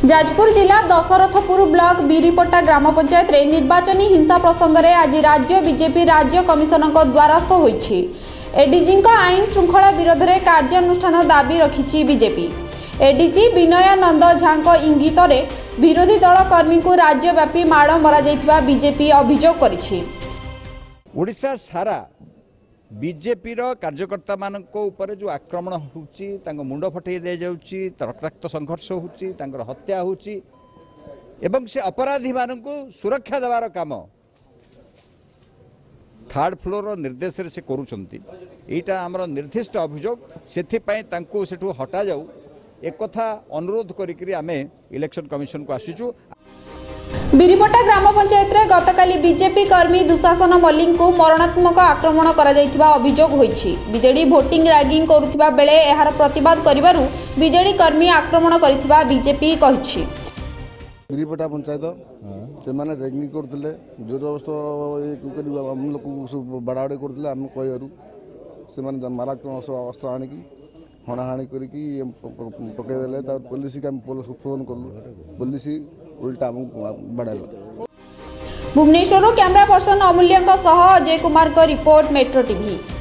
जाजपुर जिला दशरथपुर ब्लॉक बीरीपट्टा ग्राम पंचायत रे निर्वाचनी हिंसा प्रसंग में आज राज्य बीजेपी राज्य कमिशन द्वारस्थ होईछि। एडीजी आईन श्रृंखला विरोध में कार्यानुष्ठान दाबी रखिछि बीजेपी। एडीजी विनयानंद झांको इंगित रे विरोधी दल कर्मी को राज्यव्यापी माड़ मरा जाइथिबा बीजेपी अभियोग करिछि। ओडिशा सारा बीजेपी कार्यकर्ता मानक ऊपर जो आक्रमण होउची तांको मुंड फटई दे जाउची, रक्ताक्त संघर्ष होउची, तांकर हत्या होउची एवं से अपराधी मानक सुरक्षा देवार काम थर्ड फ्लोर निर्देश से करूछंती। एटा हमर निर्दिष्ट अभियोग, सेथिपई तांको सेठू हटा जाऊ एक कथा अनुरोध करिकरी आमे इलेक्शन कमिशन को आसीचु। बीरीपट्टा ग्राम पंचायत रे गतकाली बीजेपी कर्मी दुशासन मल्लिक को मरणात्मक आक्रमण करा जायथिबा अभियोग होईछि। बीजेडी भोटिंग रैगिंग करुथिबा बेले एहार प्रतिवाद करिबारु बीजेडी कर्मी आक्रमण करिथिबा बीजेपी कहिछि। बीरीपट्टा पंचायत से माने रैगिंग करथिले, जोरबस्त हम लोग बाड़ाबाड़ी करथिले, हम कहयारु से माने मारात्मक अस्त्र आनिकी हणाहाणी करिकी पकई देले। पुलिस के हम फोन कलु, पुलिस उल्टा बढ़ाला। भुवनेश्वर कैमरा पर्सन अमूल्य सह अजय कुमार को रिपोर्ट, मेट्रो टीवी।